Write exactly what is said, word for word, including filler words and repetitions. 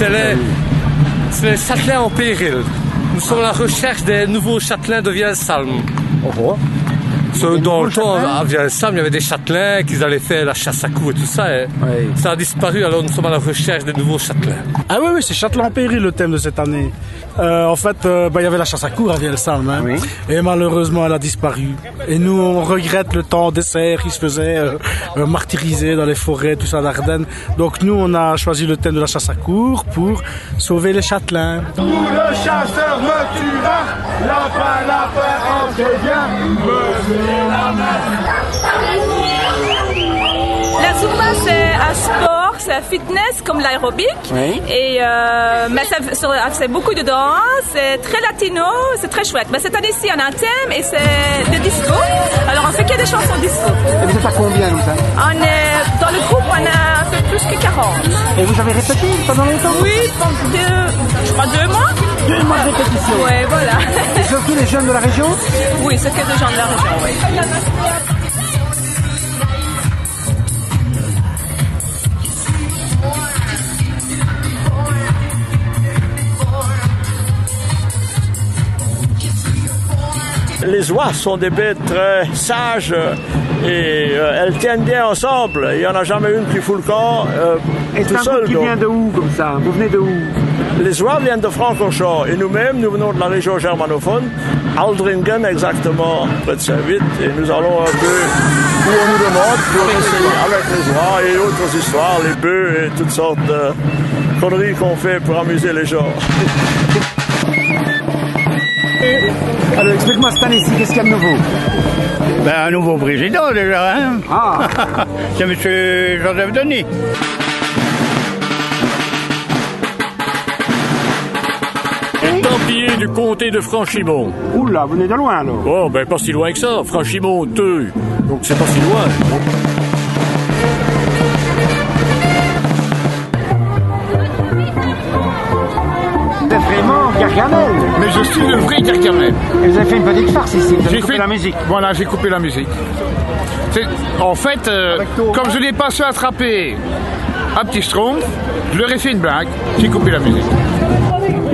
c'est les, c'est les châtelains en péril. Nous sommes à la recherche des nouveaux châtelains de Vielsalm. Oh. Dans le temps, à Vielsalm, il y avait des châtelains qui allaient faire la chasse à coups et tout ça. Et oui. Ça a disparu, alors nous sommes à la recherche des nouveaux châtelains. Ah oui, oui, c'est Châtelain en péril le thème de cette année. Euh, en fait, euh, bah, il y avait la chasse à cours à Vielsalm, hein, oui. Et malheureusement, elle a disparu. Et nous, on regrette le temps des cerfs qui se faisaient euh, euh, martyriser dans les forêts, tout ça d'Ardennes. Donc nous, on a choisi le thème de la chasse à cours pour sauver les châtelains. Tout le chasseur me tuera, lapin, lapin, entrez bien, me la main. La Zumba, c'est un sport, c'est un fitness comme l'aérobic. Oui. Et euh, mais ça, c'est beaucoup de danse, c'est très latino, c'est très chouette. Mais cette année-ci, on a un thème et c'est le disco. Alors on fait que des chansons disco. Et vous êtes à combien, nous, ça? On est, dans le groupe, on a un peu plus que quarante. Et vous avez répété pendant longtemps? Oui, pendant deux, je crois deux mois. Deux mois de répétition. Oui, voilà. Et surtout les jeunes de la région? Oui, c'est que des gens de la région, oui. Les oies sont des bêtes très sages et euh, elles tiennent bien ensemble. Il n'y en a jamais une qui fout le camp euh, et tout seul. Qui vient de où comme ça? Vous venez de où? Les oies viennent de Francorchamps et nous-mêmes, nous venons de la région germanophone, Aldringen exactement, près de Saint-Vite, et nous allons un peu où on nous demande pour essayer avec les oies et autres histoires, les bœufs et toutes sortes de conneries qu'on fait pour amuser les gens. Alors explique-moi cette année-ci, qu'est-ce qu'il y a de nouveau? Ben, un nouveau président déjà, hein. Ah. C'est M. Joseph Denis. Templier du comté de Franchimont. Oula, vous venez de loin alors? Oh, ben pas si loin que ça, Franchimont deux. Donc c'est pas si loin. Vous êtes vraiment Gargamel. Mais je suis le vrai Gargamel. Et vous avez fait une petite farce ici, vous avez coupé fait la musique. Voilà, j'ai coupé la musique. En fait, euh, comme je n'ai pas su attraper un petit schtroumpf, je leur ai fait une blague, j'ai coupé la musique.